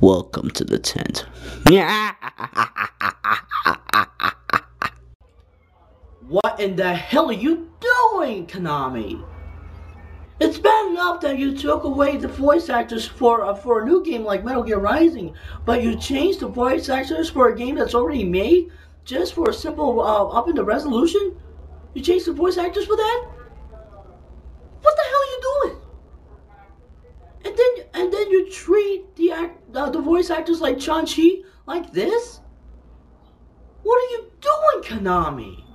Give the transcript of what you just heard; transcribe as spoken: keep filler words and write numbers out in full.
Welcome to the tent. What in the hell are you doing, Konami? It's bad enough that you took away the voice actors for uh, for a new game like Metal Gear Rising, but you changed the voice actors for a game that's already made just for a simple uh, up in the resolution? You changed the voice actors for that? What the hell are you doing? And then and then you treat the act uh, the voice actors like Chun-Chi like this? What are you doing, Konami?